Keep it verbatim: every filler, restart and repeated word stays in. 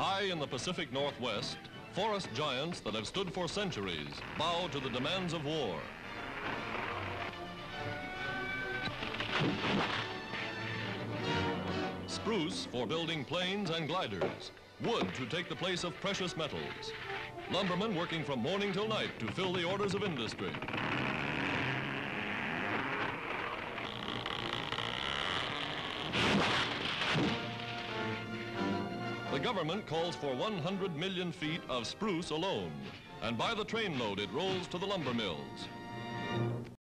High in the Pacific Northwest, forest giants that have stood for centuries bow to the demands of war. Spruce for building planes and gliders. Wood to take the place of precious metals. Lumbermen working from morning till night to fill the orders of industry. The government calls for one hundred million feet of spruce alone, and by the trainload it rolls to the lumber mills.